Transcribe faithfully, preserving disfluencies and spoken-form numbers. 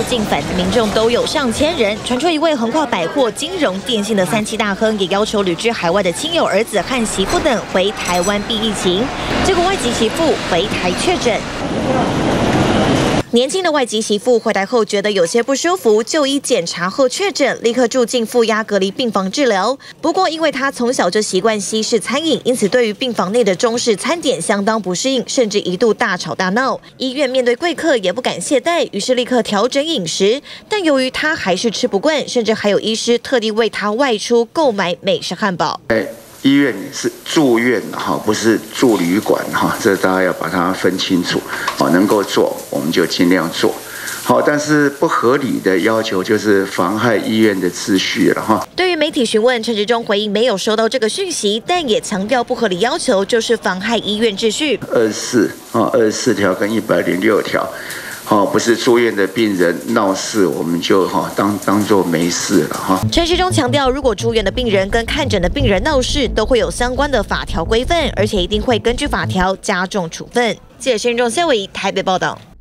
入境返台民众都有上千人，传出一位横跨百货、金融、电信的三七大亨，也要求旅居海外的亲友、儿子和媳妇等回台湾避疫情。结果外籍媳妇回台确诊。 年轻的外籍媳妇回台后觉得有些不舒服，就医检查后确诊，立刻住进负压隔离病房治疗。不过，因为她从小就习惯西式餐饮，因此对于病房内的中式餐点相当不适应，甚至一度大吵大闹。医院面对贵客也不敢懈怠，于是立刻调整饮食。但由于她还是吃不惯，甚至还有医师特地为她外出购买美式汉堡。 医院是住院哈，不是住旅馆哈，这大家要把它分清楚。好，能够做我们就尽量做。好，但是不合理的要求就是妨害医院的秩序了哈。 对于媒体询问，陈时中回应没有收到这个讯息，但也强调不合理要求就是妨害医院秩序。 二十四啊，二十四条跟一百零六条。 哦，不是住院的病人闹事，我们就哈当当做没事了哈。 陈时中强调，如果住院的病人跟看诊的病人闹事，都会有相关的法条规范，而且一定会根据法条加重处分。记者陈仲宪伟台北报道。